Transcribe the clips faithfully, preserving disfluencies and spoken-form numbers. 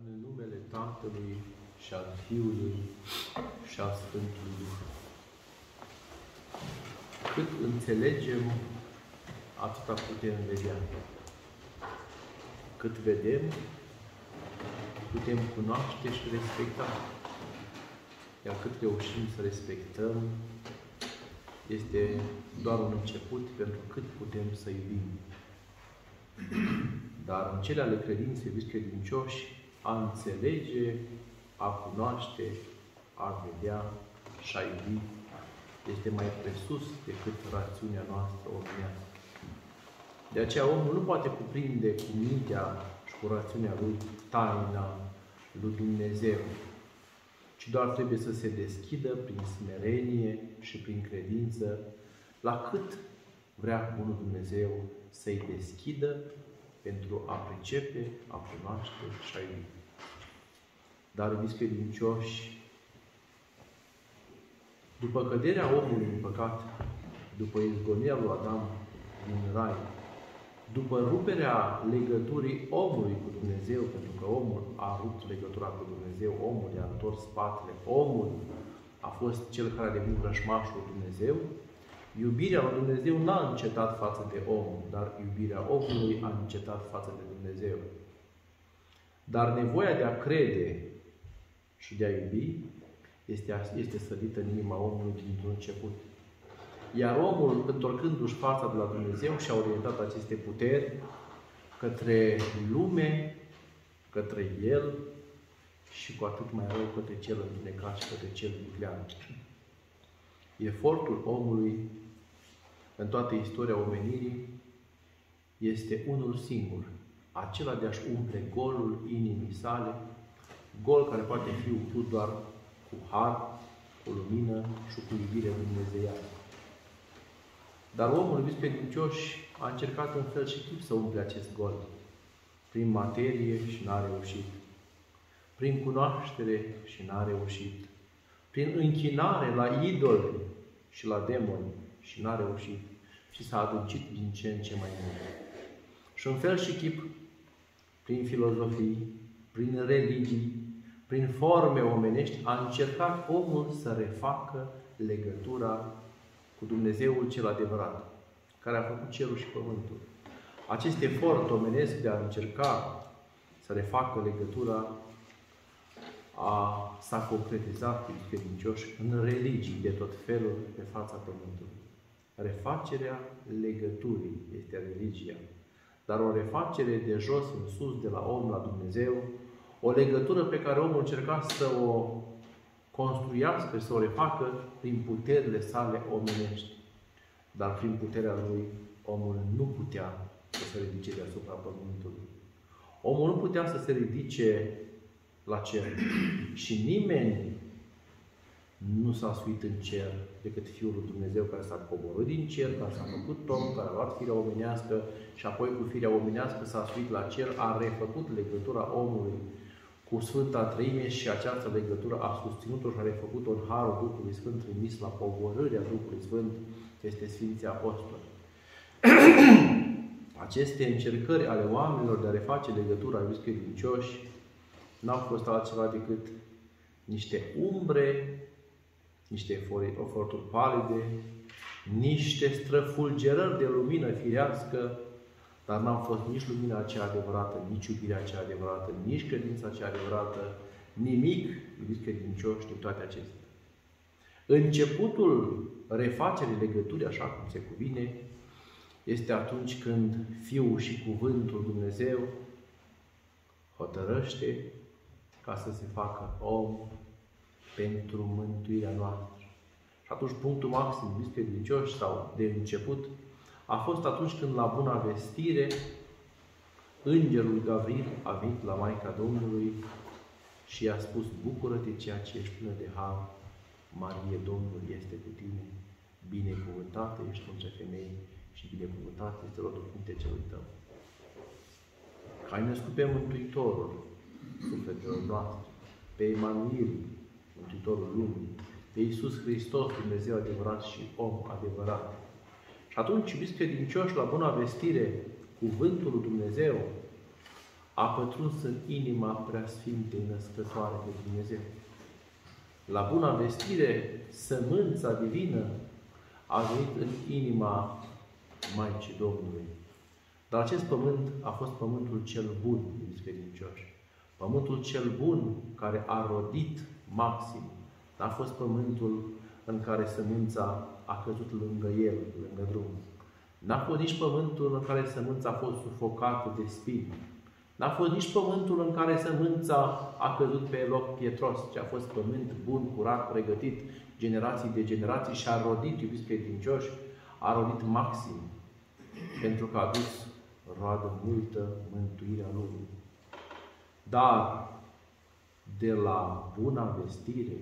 În numele Tatălui și al Fiului și al Sfântului Duh. Cât înțelegem, atâta putem vedea. Cât vedem, putem cunoaște și respecta. Iar cât reușim să respectăm, este doar un început pentru cât putem să iubim. Dar în cele ale credinței, iubiți credincioși, a înțelege, a cunoaște, a vedea și a iubi este mai presus decât rațiunea noastră omenească. De aceea omul nu poate cuprinde cu mintea și cu rațiunea lui taina lui Dumnezeu, ci doar trebuie să se deschidă prin smerenie și prin credință la cât vrea Bunul Dumnezeu să-i deschidă pentru a pricepe, a cunoaște și a iubi. Dar, iubiți credincioși, după căderea omului în păcat, după izgonirea lui Adam din rai, după ruperea legăturii omului cu Dumnezeu, pentru că omul a rupt legătura cu Dumnezeu, omul i-a întors spatele, omul a fost cel care a devenit vrăjmașul lui Dumnezeu, iubirea lui Dumnezeu n-a încetat față de om, dar iubirea omului a încetat față de Dumnezeu. Dar nevoia de a crede și de a iubi este, este sădită în inima omului dintr-un început. Iar omul, întorcându-și fața de la Dumnezeu, și-a orientat aceste puteri către lume, către el și cu atât mai rău către cel întunecat și către cel viclean. Efortul omului în toată istoria omenirii este unul singur, acela de a-și umple golul inimii sale, gol care poate fi umplut doar cu har, cu lumină și cu iubire dumnezeiască. Dar omul, iubiți credincioși, a încercat în fel și chip să umple acest gol, prin materie și n-a reușit, prin cunoaștere și n-a reușit, prin închinare la idoli și la demoni și n-a reușit și s-a adâncit din ce în ce mai mult. Și în fel și chip, prin filozofii, prin religii, prin forme omenești, a încercat omul să refacă legătura cu Dumnezeul cel adevărat, care a făcut cerul și pământul. Acest efort omenesc de a încerca să refacă legătura a, s-a concretizat, iubiți credincioși, în religii de tot felul pe fața pământului. Refacerea legăturii este religia, dar o refacere de jos în sus, de la om la Dumnezeu, o legătură pe care omul încerca să o construiască, să o refacă prin puterile sale omenești. Dar prin puterea lui, omul nu putea să se ridice deasupra pământului. Omul nu putea să se ridice la cer. Și nimeni nu s-a suit în cer decât Fiul lui Dumnezeu, care s-a coborât din cer, care s-a făcut om, care a luat firea omenească și apoi cu firea omenească s-a suit la cer, a refăcut legătura omului cu Sfânta Treime și această legătură a susținut-o și a refăcut-o în Harul Duhului Sfânt trimis la pogorârea Duhului Sfânt peste Sfinții Apostoli. Aceste încercări ale oamenilor de a reface legătura, iubiți credincioși, n-au fost altceva decât niște umbre, niște eforturi palide, niște străfulgerări de lumină firească, dar n-au fost nici lumina aceea adevărată, nici iubirea aceea adevărată, nici credința aceea adevărată, nimic, iubiți credincioși, din toate acestea. Începutul refacerii legăturii, așa cum se cuvine, este atunci când Fiul și Cuvântul Dumnezeu hotărăște ca să se facă om pentru mântuirea noastră. Și atunci punctul maxim, iubiți credincioși, sau de început, a fost atunci când la Buna Vestire Îngerul Gavril a venit la Maica Domnului și i-a spus: bucură-te, ceea ce ești plină de har, Marie, Domnul este cu tine, binecuvântată ești între femei și binecuvântat este rodul celui tău. Că ai născut pe Mântuitorul sufletelor noastre, pe Emanuel, Mântuitorul lumii, pe Iisus Hristos, Dumnezeu adevărat și om adevărat. Și atunci, iubiți credincioși, la Buna Vestire, Cuvântul lui Dumnezeu a pătruns în inima preasfintei născătoare de Dumnezeu. La buna vestire, sămânța divină a venit în inima Maicii Domnului. Dar acest pământ a fost pământul cel bun, iubiți credincioși. Pământul cel bun care a rodit maxim. N-a fost pământul în care sămânța a căzut lângă el, lângă drum. N-a fost nici pământul în care sămânța a fost sufocată de spini. N-a fost nici pământul în care sămânța a căzut pe loc pietros, ci a fost pământ bun, curat, pregătit, generații de generații și a rodit, iubiți credincioși, a rodit maxim, pentru că a adus roadă multă mântuirea lumii. Dar de la buna vestire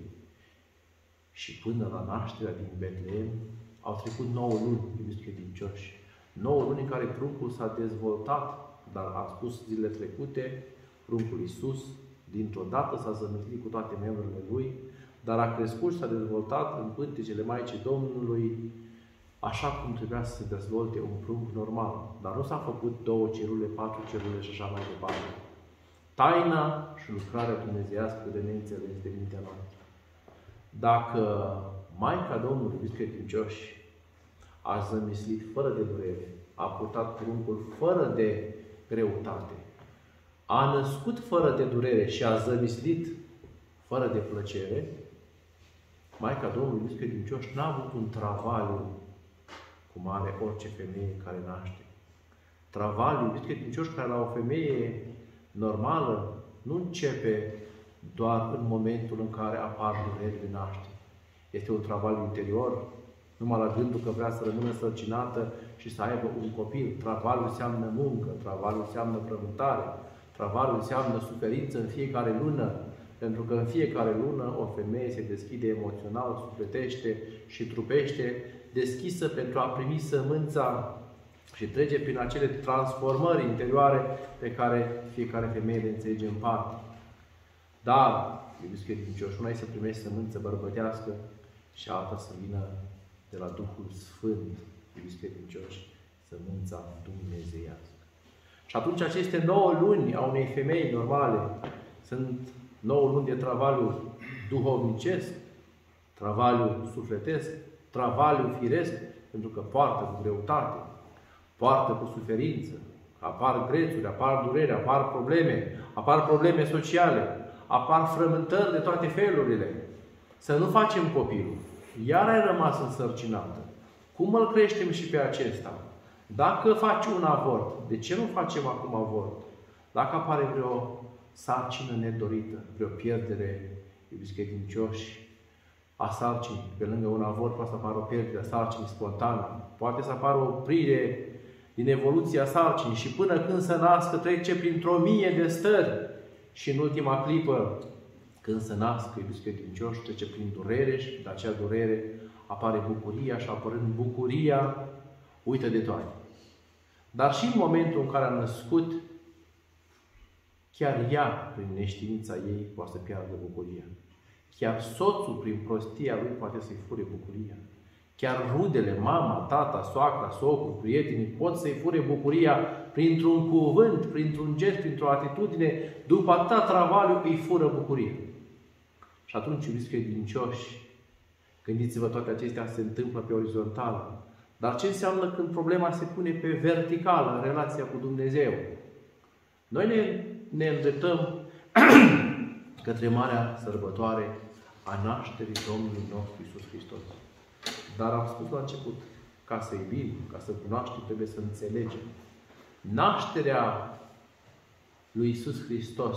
și până la nașterea din Betleem au trecut nouă luni, iubiți credincioși. Nouă luni în care pruncul s-a dezvoltat, dar am spus zilele trecute, pruncul Iisus, dintr-o dată s-a zămislit cu toate membrurile Lui, dar a crescut și s-a dezvoltat în pântecele Maicii Domnului, așa cum trebuia să se dezvolte un prunc normal. Dar nu s-a făcut două celule, patru celule și așa mai departe. Taina și lucrarea dumnezeiască de neînțeles de mintea noastră. Dacă Maica Domnului, iubiți credincioși, a zămislit fără de durere, a purtat pruncul fără de greutate, a născut fără de durere și a zămislit fără de plăcere, Maica Domnului, iubiți credincioși, n-a avut un travaliu cum are orice femeie care naște. Travaliu, iubiți credincioși, care la o femeie normală nu începe doar în momentul în care apar durerile nașterii. Este un travaliu interior, numai la gândul că vrea să rămână însărcinată și să aibă un copil. Travaliu înseamnă muncă, travaliu înseamnă frământare, travaliu înseamnă suferință în fiecare lună, pentru că în fiecare lună o femeie se deschide emoțional, sufletește și trupește, deschisă pentru a primi sămânța și trece prin acele transformări interioare pe care fiecare femeie le înțelege în parte. Dar, iubiți credincioși, una e să primești sămânță bărbătească și alta să vină de la Duhul Sfânt, iubiți credincioși, sămânța dumnezeiască. Și atunci aceste nouă luni a unei femei normale sunt nouă luni de travaliu duhovnicesc, travaliu sufletesc, travaliu firesc, pentru că poartă cu greutate, poartă cu suferință, apar grețuri, apar durere, apar probleme, apar probleme sociale, apar frământări de toate felurile. Să nu facem copilul. Iar ai rămas însărcinată. Cum îl creștem și pe acesta? Dacă faci un avort, de ce nu facem acum avort? Dacă apare vreo sarcină nedorită, vreo pierdere, iubiți credincioși, a sarcinii, pe lângă un avort poate să apară o pierdere a sarcinii spontană, poate să apară o oprire din evoluția sarcinii și până când se nască trece printr-o mie de stări și în ultima clipă, când se nască, iubiți credincioși, trece prin durere și de acea durere apare bucuria și apărând bucuria, uită de toate. Dar și în momentul în care a născut, chiar ea, prin neștiința ei, poate să piardă bucuria. Chiar soțul, prin prostia lui, poate să-i fure bucuria. Chiar rudele, mama, tata, soacra, socrul, prietenii, pot să-i fure bucuria printr-un cuvânt, printr-un gest, printr-o atitudine. După atâta travaliu, îi fură bucuria. Și atunci, iubiți credincioși, gândiți-vă, toate acestea se întâmplă pe orizontală. Dar ce înseamnă când problema se pune pe verticală, în relația cu Dumnezeu? Noi ne, ne îndreptăm către marea sărbătoare a nașterii Domnului nostru Iisus Hristos. Dar am spus la început, ca să iubim, ca să cunoaștem, trebuie să înțelegem. Nașterea lui Iisus Hristos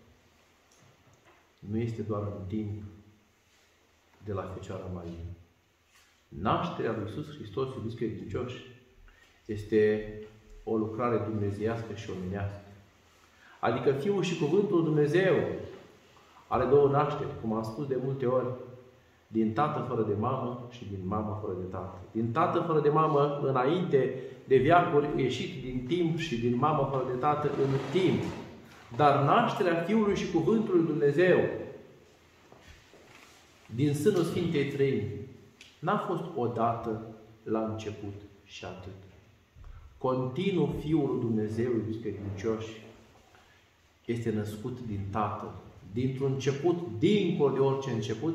nu este doar în timp de la Fecioara Maria. Nașterea lui Iisus Hristos, iubiți credincioși, este o lucrare dumnezeiască și omenească. Adică Fiul și Cuvântul Dumnezeu are două nașteri, cum am spus de multe ori, din tată fără de mamă și din mamă fără de tată. Din tată fără de mamă înainte de veacuri, ieșit din timp, și din mamă fără de tată în timp. Dar nașterea Fiului și Cuvântului Dumnezeu din sânul Sfintei Treimi n-a fost odată la început și atât. Continuu Fiul lui Dumnezeu, iubiți credincioși, este născut din Tatăl. Dintr-un început, dincolo de orice început,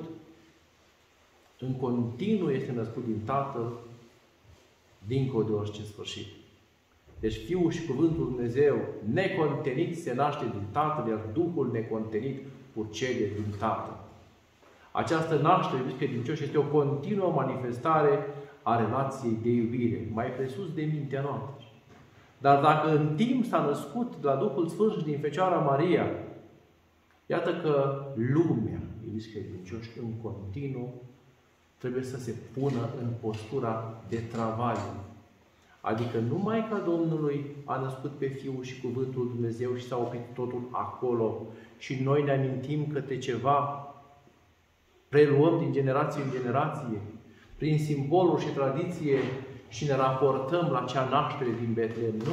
în continuu este născut din Tatăl, dincolo de orice sfârșit. Deci Fiul și Cuvântul Dumnezeu necontenit se naște din Tatăl, iar Duhul necontenit purcede din Tatăl. Această naștere, iubiți credincioși, este o continuă manifestare a relației de iubire, mai presus de mintea noastră. Dar dacă în timp s-a născut de la Duhul Sfânt și din Fecioara Maria, iată că lumea, iubiți credincioși, în continuu trebuie să se pună în postura de travaliu. Adică numai ca Domnului a născut pe Fiul și Cuvântul Dumnezeu și s-a oprit totul acolo și noi ne amintim câte ceva preluăm din generație în generație, prin simboluri și tradiție și ne raportăm la cea naștere din Betlehem, nu?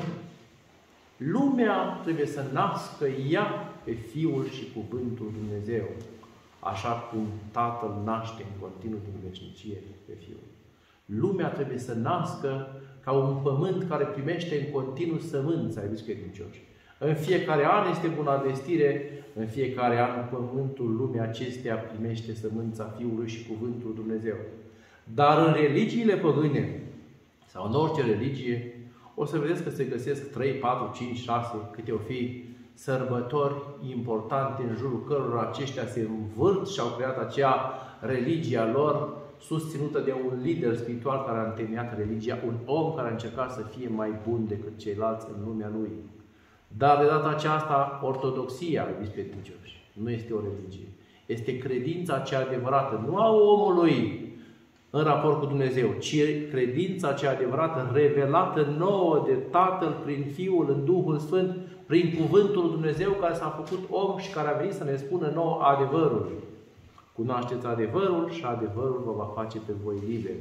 Lumea trebuie să nască ea pe Fiul și Cuvântul Dumnezeu, așa cum Tatăl naște în continuu din veșnicie pe Fiul. Lumea trebuie să nască ca un pământ care primește în continuu sămânța, iubiți credincioși. În fiecare an este bunăvestire, în fiecare an pământul lumii acesteia primește sămânța Fiului și Cuvântul Dumnezeu. Dar în religiile păgâne, sau în orice religie, o să vedeți că se găsesc trei, patru, cinci, șase, câte o fi sărbători importante în jurul cărora aceștia se învârt și au creat acea religie a lor, susținută de un lider spiritual care a întemeiat religia, un om care a încercat să fie mai bun decât ceilalți în lumea lui. Dar de data aceasta, ortodoxia, iubiți credincioși, nu este o religie. Este credința cea adevărată, nu a omului în raport cu Dumnezeu, ci credința cea adevărată, revelată nouă de Tatăl prin Fiul în Duhul Sfânt, prin Cuvântul Dumnezeu care s-a făcut om și care a venit să ne spună nouă adevărul. Cunoașteți adevărul și adevărul vă va face pe voi liberi.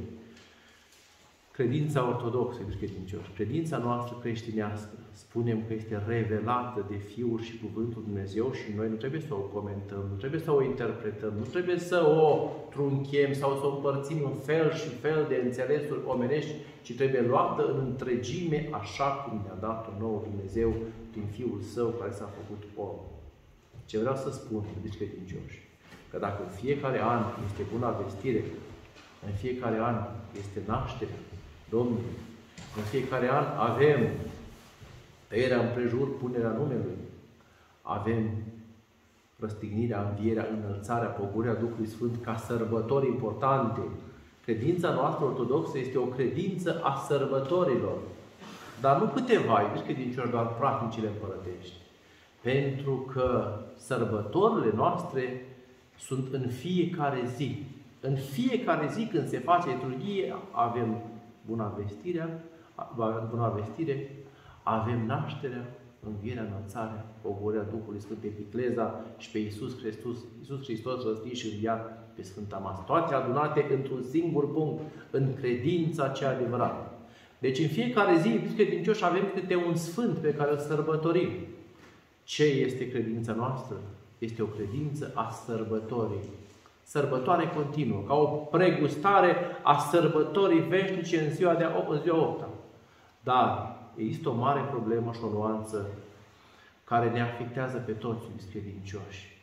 Credința ortodoxă, iubiți credincioși, credința noastră creștinească, spunem că este revelată de Fiul și Cuvântul Dumnezeu și noi nu trebuie să o comentăm, nu trebuie să o interpretăm, nu trebuie să o trunchem sau să o împărțim în fel și fel de înțelesuri omenești, ci trebuie luată în întregime așa cum ne-a dat-o nouă Dumnezeu prin Fiul Său care s-a făcut om. Ce vreau să spun, iubiți credincioși, că dacă în fiecare an este bunăvestire, în fiecare an este nașterea Domnului, în fiecare an avem tăierea împrejur, punerea numelui, avem răstignirea, învierea, înălțarea, pogorârea Duhului Sfânt ca sărbători importante. Credința noastră ortodoxă este o credință a sărbătorilor, dar nu câteva, iubiți credincioși, doar practicile împărătești. Pentru că sărbătorile noastre sunt în fiecare zi. În fiecare zi când se face liturghie, avem bunăvestirea, bunăvestire, avem nașterea, învierea, înălțarea, pogorârea Duhului Sfânt, pe Epicleza și pe Iisus Hristos, Iisus Hristos răstit și înviat pe Sfânta Masă. Toate adunate într-un singur punct, în credința cea adevărată. Deci în fiecare zi, iubiți credincioși, avem câte un sfânt pe care îl sărbătorim. Ce este credința noastră? Este o credință a sărbătorii. Sărbătoare continuă, ca o pregustare a sărbătorii veșnice în ziua de în ziua opta. Dar există o mare problemă și o nuanță care ne afectează pe toți, iubiți credincioși.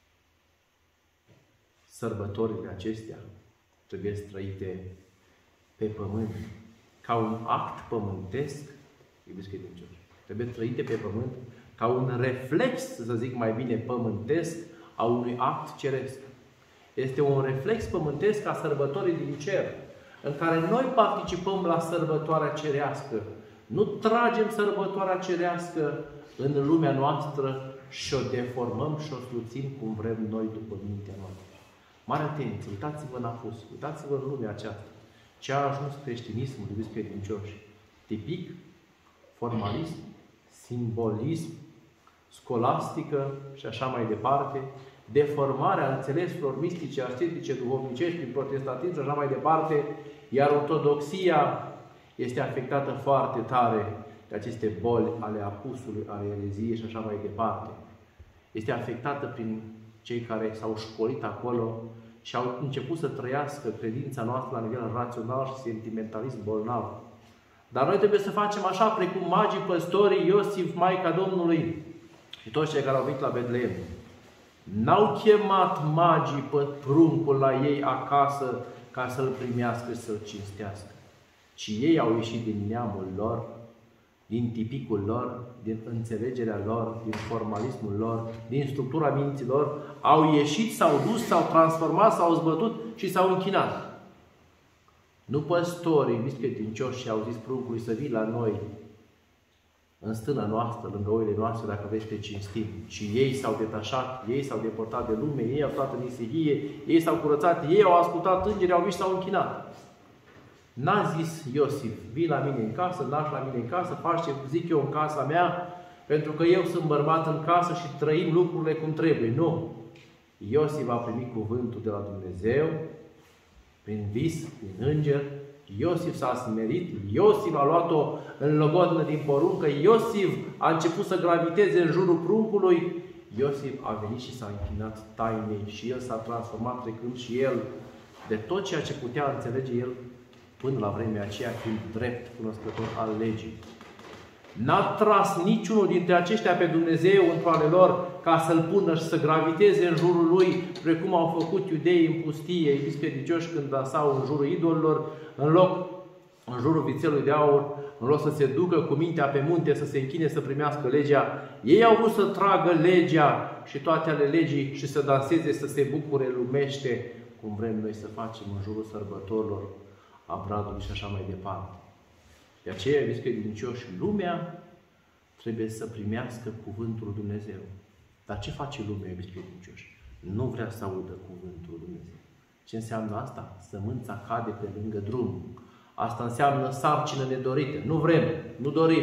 Sărbătorile acestea trebuie trăite pe pământ, ca un act pământesc, iubiți credincioși. Trebuie trăite pe pământ ca un reflex, să zic mai bine, pământesc a unui act ceresc. Este un reflex pământesc a sărbătorii din cer, în care noi participăm la sărbătoarea cerească. Nu tragem sărbătoarea cerească în lumea noastră și o deformăm și o sluțim cum vrem noi după mintea noastră. Mare atenție, uitați-vă în apus, uitați-vă în lumea aceasta. Ce a ajuns creștinismul, iubiți credincioși? Tipic, formalism, simbolism, scolastică și așa mai departe, deformarea înțelesurilor mistice, ascetice, duhovnicești, prin protestantism și așa mai departe, iar ortodoxia este afectată foarte tare de aceste boli ale apusului, ale ereziei și așa mai departe. Este afectată prin cei care s-au școlit acolo și au început să trăiască credința noastră la nivel rațional și sentimentalist bolnav. Dar noi trebuie să facem așa precum magii păstorii Iosif, Maica Domnului, Și toți cei care au venit la Betleem n-au chemat magii pe pruncul la ei acasă ca să-l primească și să-l cinstească, ci ei au ieșit din neamul lor, din tipicul lor, din înțelegerea lor, din formalismul lor, din structura minților, au ieșit, s-au dus, s-au transformat, s-au zbătut și s-au închinat. Nu păstorii, iubiți credincioși, au zis pruncului să vii la noi, în stâna noastră, lângă oile noastre, dacă vrei să te cinstim. Și ei s-au detașat, ei s-au depărtat de lume, ei au stat în isihie, ei s-au curățat, ei au ascultat îngerii, au văzut și s-au închinat. N-a zis Iosif, vii la mine în casă, naști la mine în casă, faci ce zic eu în casa mea, pentru că eu sunt bărbat în casă și trăim lucrurile cum trebuie. Nu! Iosif a primit cuvântul de la Dumnezeu, prin vis, prin înger. Iosif s-a smerit, Iosif a luat-o în logodnă din poruncă, Iosif a început să graviteze în jurul pruncului, Iosif a venit și s-a închinat tainei și el s-a transformat trecând și el de tot ceea ce putea înțelege el până la vremea aceea, fiind drept cunoscător al legii. N-a tras niciunul dintre aceștia pe Dumnezeu într-o ale lor ca să-l pună și să graviteze în jurul lui, precum au făcut iudeii în pustie, iubiți credincioși, când dansau în jurul idolilor, în loc, în jurul vițelului de aur, în loc să se ducă cu mintea pe munte, să se închine, să primească legea. Ei au vrut să tragă legea și toate ale legii și să danseze, să se bucure lumește, cum vrem noi să facem în jurul sărbătorilor, a bradului și așa mai departe. De aceea, iubiți credincioși, lumea trebuie să primească cuvântul lui Dumnezeu. Dar ce face lumea, iubiți credincioși? Nu vrea să audă cuvântul lui Dumnezeu. Ce înseamnă asta? Sămânța cade pe lângă drum. Asta înseamnă sarcină nedorită. Nu vrem, nu dorim.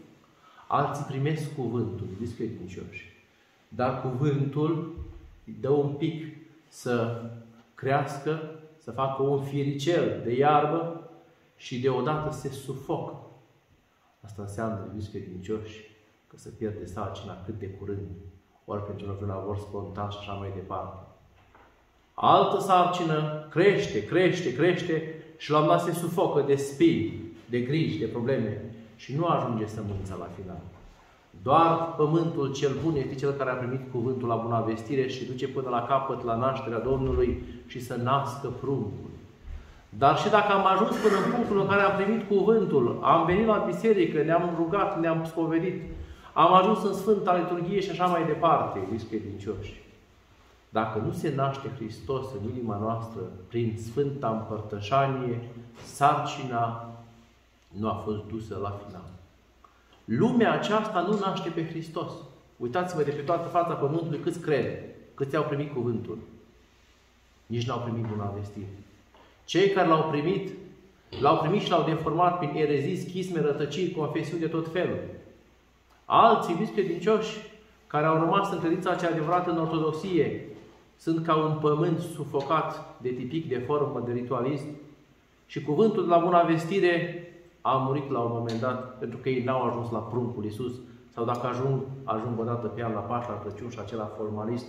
Alții primesc cuvântul, iubiți credincioși. Dar cuvântul îi dă un pic să crească, să facă un firicel de iarbă și deodată se sufocă. Asta înseamnă, iubiți credincioși, că se pierde sarcina cât de curând, ori pentru un avort spontan și așa mai departe. Altă sarcină crește, crește, crește și la un dat se sufocă de spini, de griji, de probleme și nu ajunge sămânța la final. Doar pământul cel bun este cel care a primit cuvântul la buna vestire și duce până la capăt la nașterea Domnului și să nască pruncul. Dar și dacă am ajuns până în punctul în care am primit cuvântul, am venit la biserică, ne-am rugat, ne-am spovedit, am ajuns în Sfânta Liturghie și așa mai departe, iubiți credincioși. Dacă nu se naște Hristos în inima noastră prin Sfânta Împărtășanie, sarcina nu a fost dusă la final. Lumea aceasta nu naște pe Hristos. Uitați-vă de pe toată fața pământului câți cred, câți au primit cuvântul. Nici n-au primit buna vestire. Cei care l-au primit, l-au primit și l-au deformat prin erezii, schisme, rătăciri, confesiuni de tot felul. Alții, iubiți credincioși, care au rămas în credința cea adevărată în ortodoxie, sunt ca un pământ sufocat de tipic, de formă, de ritualism și cuvântul de la buna vestire a murit la un moment dat pentru că ei n-au ajuns la pruncul Iisus sau dacă ajung, ajung o dată pe an la Paști, la Crăciun și acela formalist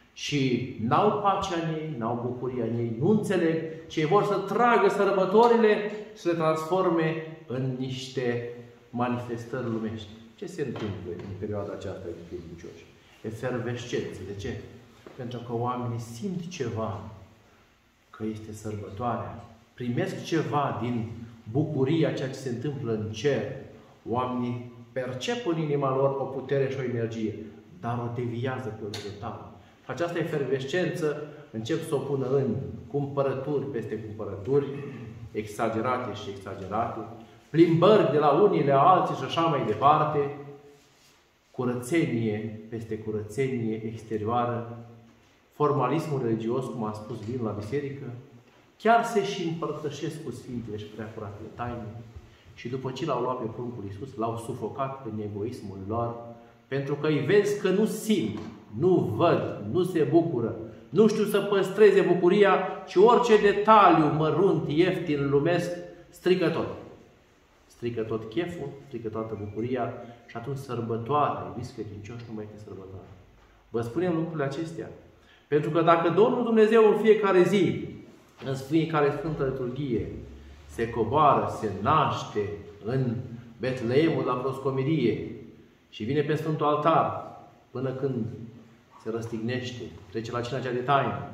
și n-au pacea în ei, n-au bucuria în ei, nu înțeleg ce vor să tragă sărbătorile și să le transforme în niște manifestări lumești. Ce se întâmplă în perioada aceasta de credincioși? Efervescență. De ce? Pentru că oamenii simt ceva, că este sărbătoarea. Primesc ceva din bucuria ceea ce se întâmplă în cer. Oamenii percep în inima lor o putere și o energie, dar o deviază pe orizontală. Această efervescență încep să o pună în cumpărături peste cumpărături, exagerate și exagerate, plimbări de la unii la alții și așa mai departe, curățenie peste curățenie exterioară, formalismul religios, cum am spus, vin la biserică, chiar se și împărtășesc cu Sfintele și Preacuratele taine și după ce l-au luat pe pruncul Iisus, l-au sufocat în egoismul lor, pentru că îi vezi că nu simt, nu văd, nu se bucură, nu știu să păstreze bucuria și orice detaliu mărunt, ieftin, lumesc, strică tot. Strică tot cheful, strică toată bucuria și atunci sărbătoarea, iubiți credincioși, nu mai este sărbătoare. Vă spunem lucrurile acestea. Pentru că dacă Domnul Dumnezeu în fiecare zi, în fiecare Sfântă Liturghie, se coboară, se naște în Betleemul la proscomirie și vine pe Sfântul Altar până când se răstignește, trece la cina cea de taină,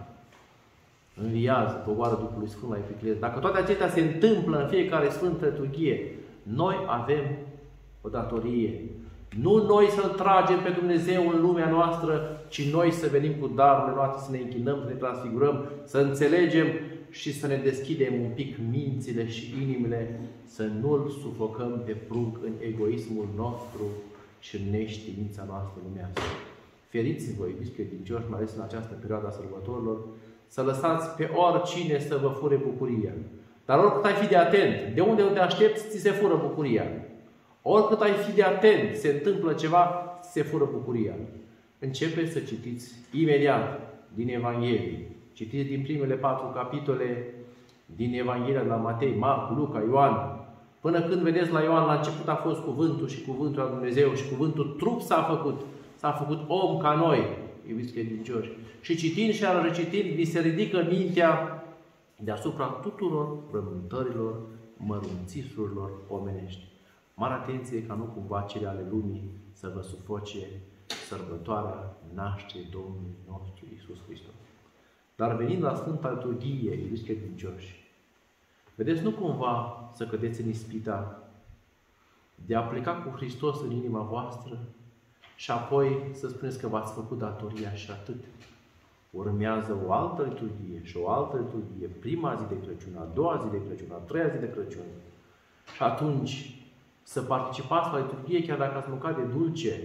înviază, pogoară Duhului Sfânt la Epiclez. Dacă toate acestea se întâmplă în fiecare Sfântă Liturghie, noi avem o datorie. Nu noi să-L tragem pe Dumnezeu în lumea noastră, ci noi să venim cu darurile noastre, să ne închinăm, să ne transfigurăm, să înțelegem și să ne deschidem un pic mințile și inimile, să nu-L sufocăm pe prunc în egoismul nostru și în neștiința noastră lumească. Feriți-vă, iubiți credincioși, mai ales în această perioadă a sărbătorilor, să lăsați pe oricine să vă fure bucuria. Dar oricât ai fi de atent, de unde te aștepți, ți se fură bucuria. Oricât ai fi de atent, se întâmplă ceva, se fură bucuria. Începeți să citiți imediat din Evanghelie. Citiți din primele patru capitole din Evanghelia de la Matei, Marcu, Luca, Ioan. Până când vedeți la Ioan, la început a fost cuvântul și cuvântul al Dumnezeu și cuvântul trup s-a făcut. S-a făcut om ca noi, iubiți credincioși. Și citind și recitind, vi se ridică mintea deasupra tuturor frământărilor, mărunțisurilor omenești. Mare atenție ca nu cumva cele ale lumii să vă sufoce sărbătoarea nașterii Domnului nostru Iisus Hristos. Dar venind la Sfânta Liturghie, iubiți credincioși, vedeți, nu cumva să cădeți în ispita de a pleca cu Hristos în inima voastră și apoi să spuneți că v-ați făcut datoria și atât. Urmează o altă liturghie și o altă liturghie, prima zi de Crăciun, a doua zi de Crăciun, a treia zi de Crăciun. Și atunci să participați la liturghie chiar dacă ați mâncat de dulce,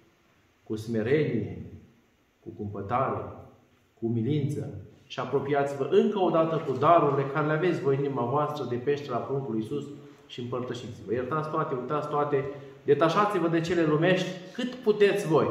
cu smerenie, cu cumpătare, cu umilință și apropiați-vă încă o dată cu darurile care le aveți voi în inima voastră de peștera pruncului Iisus și împărtășiți-vă. Iertați toate, uitați toate, detașați-vă de cele lumești cât puteți voi,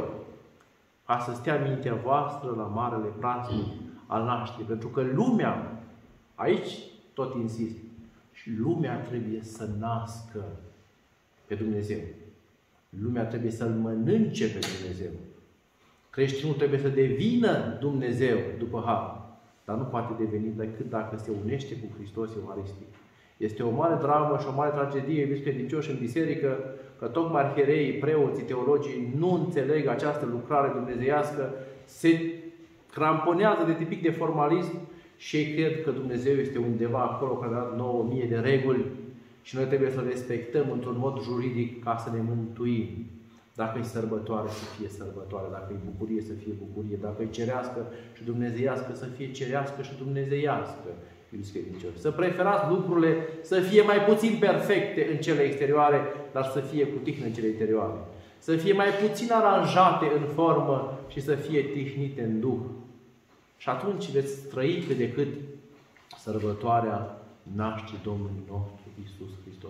ca să stea mintea voastră la marele praznic al nașterii. Pentru că lumea, aici tot insist, și lumea trebuie să nască pe Dumnezeu. Lumea trebuie să-L mănânce pe Dumnezeu. Creștinul trebuie să devină Dumnezeu după har, dar nu poate deveni decât dacă se unește cu Hristos Euharistic. Este o mare dramă și o mare tragedie, iubiți credincioși, în biserică, că tocmai arhiereii, preoții, teologii nu înțeleg această lucrare dumnezeiască, se cramponează de tipic de formalism și ei cred că Dumnezeu este undeva acolo care a dat nouă mii de reguli și noi trebuie să respectăm într-un mod juridic ca să ne mântuim. Dacă e sărbătoare, să fie sărbătoare. Dacă e bucurie, să fie bucurie. Dacă e cerească și dumnezeiască, să fie cerească și dumnezeiască. Iubiți credincioși, să preferați lucrurile să fie mai puțin perfecte în cele exterioare, dar să fie cu tihnă în cele interioare. Să fie mai puțin aranjate în formă și să fie tihnite în duh. Și atunci veți trăi cât de cât sărbătoarea nașterii Domnului nostru Iisus Hristos.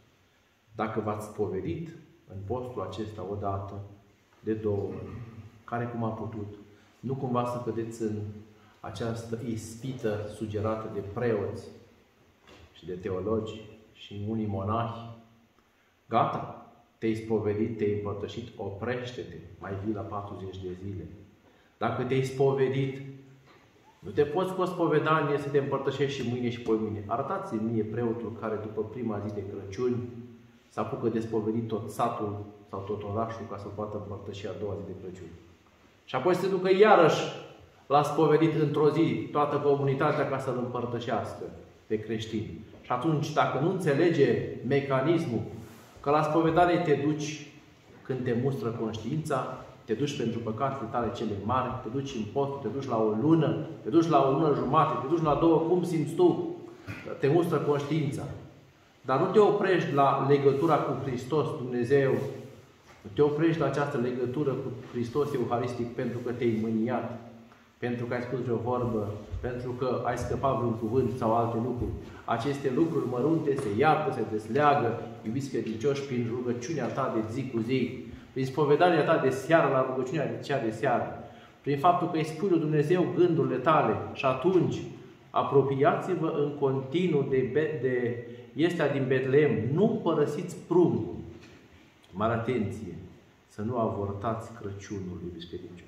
Dacă v-ați spovedit în postul acesta odată, de două ori, care cum a putut, nu cumva să cădeți în această ispită sugerată de preoți și de teologi și unii monahi. Gata, te-ai spovedit, te-ai împărtășit, oprește-te, mai vii la patruzeci de zile. Dacă te-ai spovedit, nu te poți cu o spovedanie să te împărtășești și mâine și poimâine. Arătați-mi mie preotul care după prima zi de Crăciun se apucă de spovedit tot satul sau tot orașul ca să poată împărtăși a doua zi de Crăciun. Și apoi se ducă iarăși l-a spovedit într-o zi toată comunitatea ca să-l împărtășească pe creștini. Și atunci, dacă nu înțelege mecanismul că la spovedanie te duci când te mustră conștiința, te duci pentru păcatele tale cele mari, te duci în post, te duci la o lună, te duci la o lună jumate, te duci la două, cum simți tu? Te mustră conștiința. Dar nu te oprești la legătura cu Hristos Dumnezeu, nu te oprești la această legătură cu Hristos Euharistic pentru că te-ai mâniat, pentru că ai spus vreo vorbă, pentru că ai scăpat vreun cuvânt sau alte lucruri. Aceste lucruri mărunte se iartă, se desleagă, iubiți credincioși, prin rugăciunea ta de zi cu zi, prin spovedania ta de seară la rugăciunea de cea de seară, prin faptul că îi spui lui Dumnezeu gândurile tale și atunci apropiați-vă în continuu de, de Iestea din Betlehem. Nu părăsiți pruncul. Mare atenție! Să nu avortați Crăciunul, iubiți credincioși.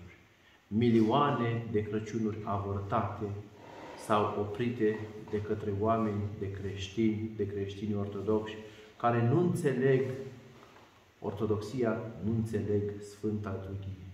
Milioane de Crăciunuri avortate sau oprite de către oameni, de creștini, de creștini ortodoxi, care nu înțeleg ortodoxia, nu înțeleg Sfânta Liturghie.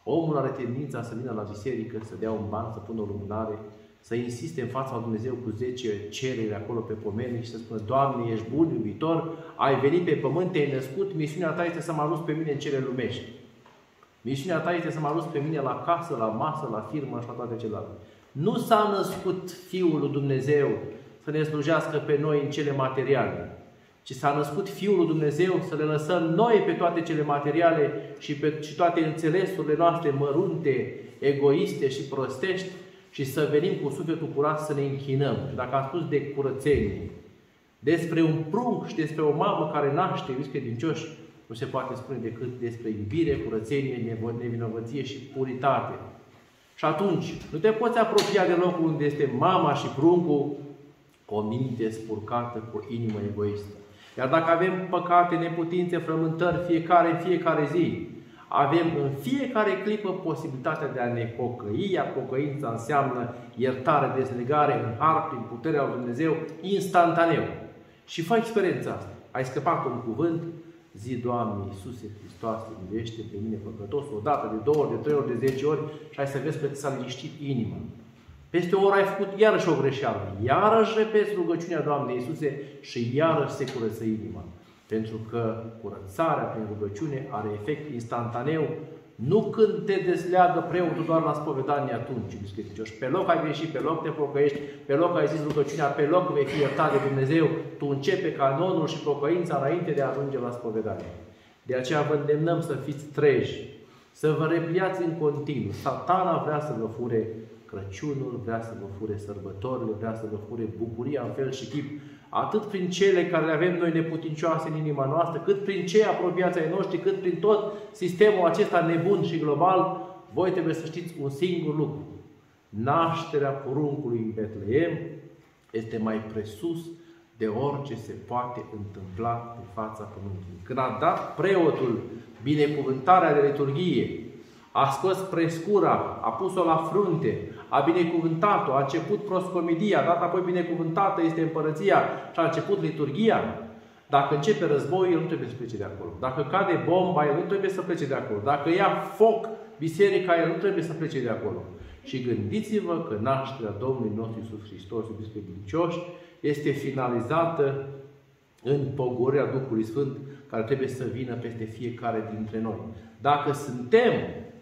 Omul are tendința să vină la biserică, să dea un ban, să pună o lumânare, să insiste în fața lui Dumnezeu cu zece cereri acolo pe pomeni și să spună: Doamne, ești bun, iubitor, ai venit pe pământ, te-ai născut, misiunea ta este să mă aruți pe mine în cele lumești. Misiunea ta este să mă aruți pe mine la casă, la masă, la firmă și la toate celelalte. Nu s-a născut Fiul lui Dumnezeu să ne slujească pe noi în cele materiale, ci s-a născut Fiul lui Dumnezeu să le lăsăm noi pe toate cele materiale și pe și toate înțelesurile noastre mărunte, egoiste și prostești și să venim cu sufletul curat să ne închinăm. Și dacă am spus de curățenie, despre un prunc și despre o mamă care naște, iubiți credincioși, nu se poate spune decât despre iubire, curățenie, nevinovăție și puritate. Și atunci, nu te poți apropia de locul unde este mama și pruncul cu o minte spurcată, cu o inimă egoistă. Iar dacă avem păcate, neputințe, frământări, fiecare în fiecare zi, avem în fiecare clipă posibilitatea de a ne pocăi, iar pocăința înseamnă iertare, dezlegare în har, prin puterea lui Dumnezeu, instantaneu. Și fă experiența asta. Ai scăpat un cuvânt, zi: Doamne Iisuse Hristoase, miluiește pe mine păcătosul, o dată, de două ori, de trei ori, de zece ori, și ai să vezi că ți s-a liniștit inima. Peste o oră ai făcut iarăși o greșeală. Iarăși repeți rugăciunea: Doamne Iisuse, și iarăși se curăță inima. Pentru că curățarea prin rugăciune are efect instantaneu, nu când te dezleagă preotul doar la spovedanie atunci. Pe loc ai greșit, pe loc te pocăiești, pe loc ai zis rugăciunea, pe loc vei fi iertat de Dumnezeu, tu începe canonul și pocăința înainte de a ajunge la spovedanie. De aceea vă îndemnăm să fiți treji, să vă repliați în continuu. Satana vrea să vă fure Crăciunul, vrea să vă fure sărbătorile, vrea să vă fure bucuria în fel și chip, atât prin cele care le avem noi neputincioase în inima noastră, cât prin cei apropiați ai noștri, cât prin tot sistemul acesta nebun și global. Voi trebuie să știți un singur lucru: nașterea poruncului în Betleem este mai presus de orice se poate întâmpla pe fața pământului. Când a dat preotul binecuvântarea de liturghie, a scos prescura, a pus-o la frunte, a binecuvântat-o, a început proscomidia, a dat apoi binecuvântată este împărăția și a început liturghia. Dacă începe războiul, el nu trebuie să plece de acolo. Dacă cade bomba, el nu trebuie să plece de acolo. Dacă ia foc biserica, el nu trebuie să plece de acolo. Și gândiți-vă că nașterea Domnului nostru Iisus Hristos, iubiți credincioși, este finalizată în pogorârea Duhului Sfânt, care trebuie să vină peste fiecare dintre noi. Dacă suntem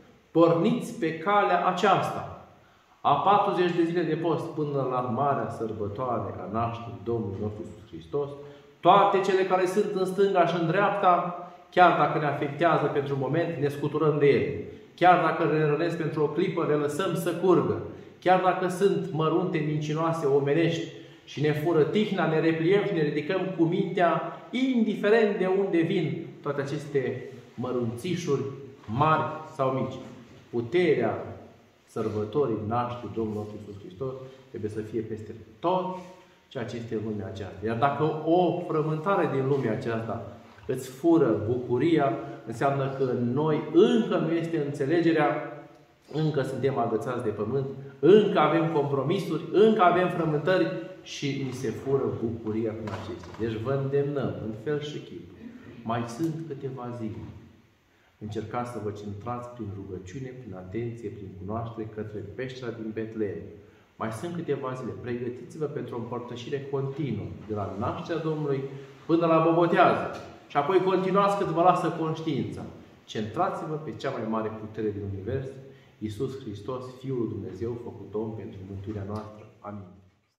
porniți pe calea aceasta a patruzeci de zile de post până la marea sărbătoare a nașterii Domnului nostru Iisus Hristos, toate cele care sunt în stânga și în dreapta, chiar dacă ne afectează pentru un moment, ne scuturăm de ele. Chiar dacă ne rănesc pentru o clipă, le lăsăm să curgă. Chiar dacă sunt mărunte, mincinoase, omenești și ne fură tihna, ne repliem și ne ridicăm cu mintea, indiferent de unde vin toate aceste mărunțișuri mari sau mici. Puterea sărbătorii nașterii Domnului nostru Iisus Hristos trebuie să fie peste tot ceea ce este în lumea aceasta. Iar dacă o frământare din lumea aceasta îți fură bucuria, înseamnă că în noi încă nu este înțelegerea, încă suntem agățați de pământ, încă avem compromisuri, încă avem frământări și ni se fură bucuria prin acestea. Deci vă îndemnăm în fel și chip. Mai sunt câteva zile. Încercați să vă centrați prin rugăciune, prin atenție, prin cunoaștere către peștera din Betleem. Mai sunt câteva zile. Pregătiți-vă pentru o împărtășire continuă, de la nașterea Domnului până la bobotează. Și apoi continuați cât vă lasă conștiința. Centrați-vă pe cea mai mare putere din univers, Iisus Hristos, Fiul lui Dumnezeu, făcut om pentru mântuirea noastră. Amin.